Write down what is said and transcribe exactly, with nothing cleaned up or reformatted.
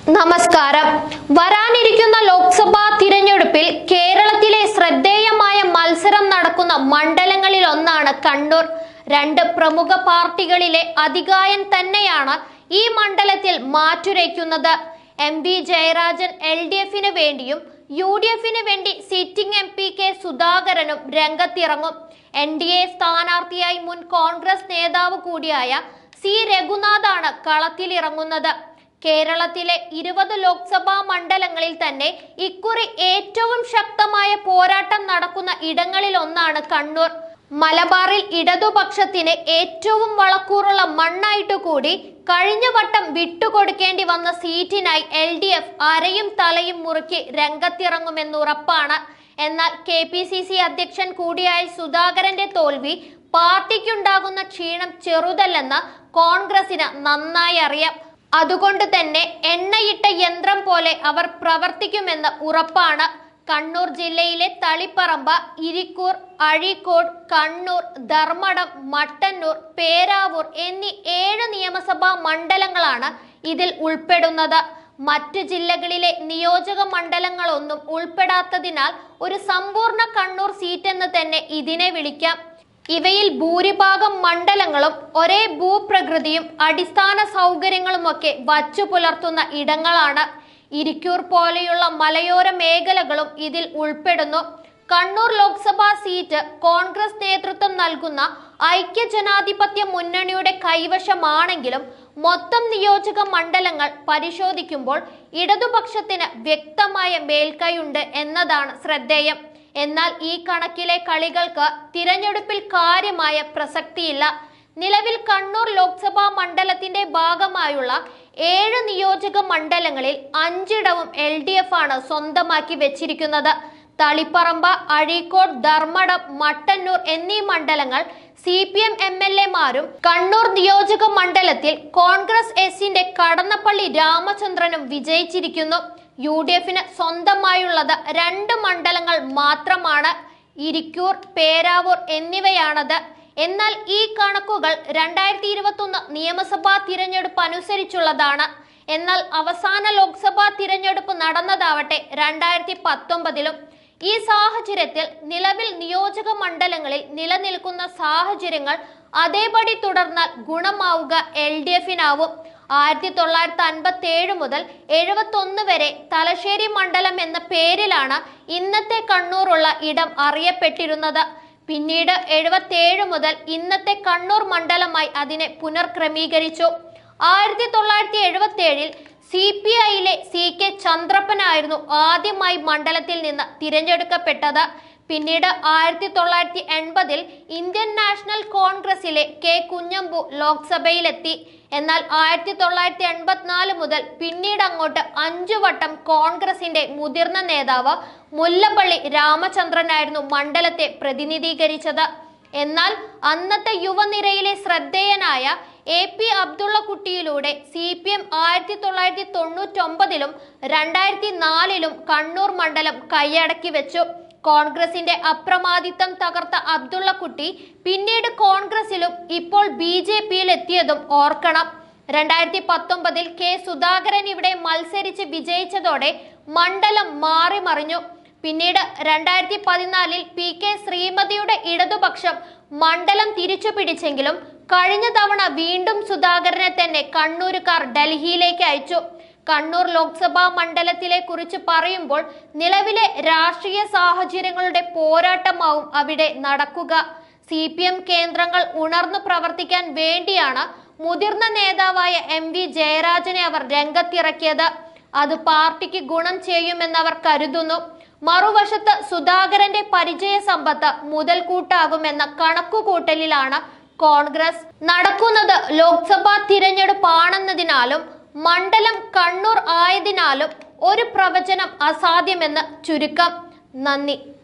നമസ്കാരം. വരാനിരിക്കുന്ന ലോക്സഭാ തിരഞ്ഞെടുപ്പിൽ കേരളത്തിലെ ശ്രദ്ധേയമായ മത്സരം നടക്കുന്ന മണ്ഡലങ്ങളിൽ ഒന്നാണ് കണ്ണൂർ. രണ്ട് പ്രമുഖ പാർട്ടികളിലെ അതികായൻ തന്നെയാണ് ഈ മണ്ഡലത്തിൽ മാറ്റുരയ്ക്കുന്നത്. M V Jayarajan L D എഫിന് വേണ്ടിയും യു ഡി എഫിന് വേണ്ടി സിറ്റിംഗ് എം പി കെ സുധാകരനും രംഗത്തിറങ്ങും. എൻ ഡി എ സ്ഥാനാർത്ഥിയായി മുൻ കോൺഗ്രസ് നേതാവ് കൂടിയായ സി രഘുനാഥാണ് കളത്തിലിറങ്ങുന്നത്. കേരളത്തിലെ ഇരുപത് ലോക്സഭാ മണ്ഡലങ്ങളിൽ തന്നെ ഇക്കുറി ഏറ്റവും ശക്തമായ പോരാട്ടം നടക്കുന്ന ഇടങ്ങളിൽ ഒന്നാണ് കണ്ണൂർ. മലബാറിൽ ഇടതുപക്ഷത്തിന് ഏറ്റവും വളക്കൂറുള്ള മണ്ണായിട്ട് കൂടി കഴിഞ്ഞ വട്ടം വിട്ടുകൊടുക്കേണ്ടി വന്ന സീറ്റിനായി എൽ ഡി എഫ് അരയും തലയും മുറുക്കി രംഗത്തിറങ്ങുമെന്നുറപ്പാണ്. എന്നാൽ കെ പി സി സി അധ്യക്ഷൻ കൂടിയായ സുധാകരന്റെ തോൽവി പാർട്ടിക്കുണ്ടാകുന്ന ക്ഷീണം ചെറുതല്ലെന്ന് കോൺഗ്രസിന് നന്നായി അറിയാം. അതുകൊണ്ട് തന്നെ എണ്ണയിട്ട യന്ത്രം പോലെ അവർ പ്രവർത്തിക്കുമെന്ന് ഉറപ്പാണ്. കണ്ണൂർ ജില്ലയിലെ തളിപ്പറമ്പ്, ഇരിക്കൂർ, അഴീക്കോട്, കണ്ണൂർ, ധർമ്മടം, മട്ടന്നൂർ, പേരാവൂർ എന്നീ ഏഴ് നിയമസഭാ മണ്ഡലങ്ങളാണ് ഇതിൽ ഉൾപ്പെടുന്നത്. മറ്റ് ജില്ലകളിലെ നിയോജക മണ്ഡലങ്ങളൊന്നും ഉൾപ്പെടാത്തതിനാൽ ഒരു സമ്പൂർണ്ണ കണ്ണൂർ സീറ്റെന്ന് തന്നെ ഇതിനെ വിളിക്കാം. ഇവയിൽ ഭൂരിഭാഗം മണ്ഡലങ്ങളും ഒരേ ഭൂപ്രകൃതിയും അടിസ്ഥാന സൗകര്യങ്ങളുമൊക്കെ വച്ചു പുലർത്തുന്ന ഇടങ്ങളാണ്. ഇരിക്കൂർ പോലെയുള്ള മലയോര മേഖലകളും ഇതിൽ ഉൾപ്പെടുന്നു. കണ്ണൂർ ലോക്സഭാ സീറ്റ് കോൺഗ്രസ് നേതൃത്വം നൽകുന്ന ഐക്യജനാധിപത്യ മുന്നണിയുടെ കൈവശമാണെങ്കിലും മൊത്തം നിയോജക മണ്ഡലങ്ങൾ പരിശോധിക്കുമ്പോൾ ഇടതുപക്ഷത്തിന് വ്യക്തമായ മേൽക്കൈയുണ്ട് എന്നതാണ് ശ്രദ്ധേയം. എന്നാൽ ഈ കണക്കിലെ കളികൾക്ക് തിരഞ്ഞെടുപ്പിൽ കാര്യമായ പ്രസക്തിയില്ല. നിലവിൽ കണ്ണൂർ ലോക്സഭാ മണ്ഡലത്തിന്റെ ഭാഗമായുള്ള ഏഴ് നിയോജക മണ്ഡലങ്ങളിൽ അഞ്ചിടവും എൽ ഡി എഫ് ആണ് സ്വന്തമാക്കി വെച്ചിരിക്കുന്നത്. തളിപ്പറമ്പ്, അഴീക്കോട്, ധർമ്മടം, മട്ടന്നൂർ എന്നീ മണ്ഡലങ്ങൾ C P M M L എമാരും കണ്ണൂർ നിയോജക മണ്ഡലത്തിൽ കോൺഗ്രസ് എസിന്റെ കടന്നപ്പള്ളി രാമചന്ദ്രനും വിജയിച്ചിരിക്കുന്നു. യു ഡി എഫിന് സ്വന്തമായുള്ളത് രണ്ട് മണ്ഡലങ്ങൾ മാത്രമാണ്, ഇരിക്കൂർ, പേരാവൂർ എന്നിവയാണത്. എന്നാൽ ഈ കണക്കുകൾ രണ്ടായിരത്തി ഇരുപത്തി ഒന്ന് നിയമസഭാ തിരഞ്ഞെടുപ്പ് അനുസരിച്ചുള്ളതാണ്. എന്നാൽ അവസാന ലോക്സഭാ തിരഞ്ഞെടുപ്പ് നടന്നതാവട്ടെ രണ്ടായിരത്തി പത്തൊമ്പതിലും. ഈ സാഹചര്യത്തിൽ നിലവിൽ നിയോജക മണ്ഡലങ്ങളിൽ നിലനിൽക്കുന്ന സാഹചര്യങ്ങൾ അതേപടി തുടർന്നാൽ ഗുണമാവുക എൽ ഡി എഫിനാവും. ആയിരത്തി തൊള്ളായിരത്തി അൻപത്തി ഏഴ് മുതൽ എഴുപത്തി ഒന്ന് വരെ തലശ്ശേരി മണ്ഡലം എന്ന പേരിലാണ് ഇന്നത്തെ കണ്ണൂറുള്ള ഇടം അറിയപ്പെട്ടിരുന്നത്. പിന്നീട് എഴുപത്തി ഏഴ് മുതൽ ഇന്നത്തെ കണ്ണൂർ മണ്ഡലമായി അതിനെ പുനർക്രമീകരിച്ചു. ആയിരത്തി തൊള്ളായിരത്തി എഴുപത്തി ഏഴിൽ സി പി ഐയിലെ സി കെ ചന്ദ്രപ്പനായിരുന്നു ആദ്യമായി മണ്ഡലത്തിൽ നിന്ന് തിരഞ്ഞെടുക്കപ്പെട്ടത്. പിന്നീട് ആയിരത്തി തൊള്ളായിരത്തി എൺപതിൽ ഇന്ത്യൻ നാഷണൽ കോൺഗ്രസിലെ കെ കുഞ്ഞമ്പു ലോക്സഭയിലെത്തി. എന്നാൽ ആയിരത്തി തൊള്ളായിരത്തി എൺപത്തിനാല് മുതൽ പിന്നീട് അങ്ങോട്ട് അഞ്ചു വട്ടം കോൺഗ്രസിന്റെ മുതിർന്ന നേതാവ് മുല്ലപ്പള്ളി രാമചന്ദ്രനായിരുന്നു മണ്ഡലത്തെ പ്രതിനിധീകരിച്ചത്. എന്നാൽ അന്നത്തെ യുവനിരയിലെ ശ്രദ്ധേയനായ എ പി അബ്ദുള്ള കുട്ടിയിലൂടെ സി പി എം ആയിരത്തി തൊള്ളായിരത്തി തൊണ്ണൂറ്റി ഒമ്പതിലും രണ്ടായിരത്തി നാലിലും കണ്ണൂർ മണ്ഡലം കൈയടക്കി വെച്ചു. കോൺഗ്രസിന്റെ അപ്രമാദിത്വം തകർത്ത അബ്ദുള്ള കുട്ടി പിന്നീട് കോൺഗ്രസിലും ഇപ്പോൾ ബി ജെ പിയിൽ എത്തിയതും ഓർക്കണം. രണ്ടായിരത്തി പത്തൊമ്പതിൽ കെ സുധാകരൻ ഇവിടെ മത്സരിച്ച് വിജയിച്ചതോടെ മണ്ഡലം മാറി മറിഞ്ഞു. പിന്നീട് രണ്ടായിരത്തി പതിനാലിൽ പി കെ ശ്രീമതിയുടെ ഇടതുപക്ഷം മണ്ഡലം തിരിച്ചു പിടിച്ചെങ്കിലും കഴിഞ്ഞ തവണ വീണ്ടും സുധാകരനെ തന്നെ കണ്ണൂരുകാർ ഡൽഹിയിലേക്ക് അയച്ചു. കണ്ണൂർ ലോക്സഭാ മണ്ഡലത്തിലെ കുറിച്ച് പറയുമ്പോൾ നിലവിലെ രാഷ്ട്രീയ സാഹചര്യങ്ങളുടെ പോരാട്ടമാവും അവിടെ നടക്കുക. സി പി എം കേന്ദ്രങ്ങൾ ഉണർന്നു പ്രവർത്തിക്കാൻ വേണ്ടിയാണ് മുതിർന്ന നേതാവായ എം വി ജയരാജനെ അവർ രംഗത്തിറക്കിയത്. അത് പാർട്ടിക്ക് ഗുണം ചെയ്യുമെന്നവർ കരുതുന്നു. മറുവശത്ത് സുധാകരന്റെ പരിചയ സമ്പത്ത് മുതൽക്കൂട്ടാകുമെന്ന കണക്കുകൂട്ടലിലാണ് കോൺഗ്രസ്. നടക്കുന്നത് ലോക്സഭാ തിരഞ്ഞെടുപ്പാണെന്നതിനാലും മണ്ഡലം കണ്ണൂർ ആയതിനാലും ഒരു പ്രവചനം അസാധ്യമെന്ന് ചുരുക്കം. നന്ദി.